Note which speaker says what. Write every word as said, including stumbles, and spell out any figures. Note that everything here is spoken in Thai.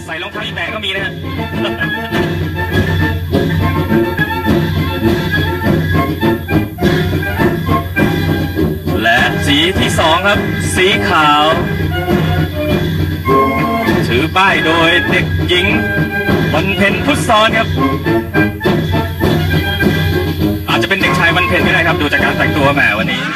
Speaker 1: ใส่รองเท้าอีแตะก็มีนะฮะและสีที่สองครับสีขาวถือป้ายโดยเด็กหญิงวันเพ็ญพุทธซ้อนครับอาจจะเป็นเด็กชายวันเพ็ญก็ได้ครับดูจากการแต่งตัวแหมวันนี้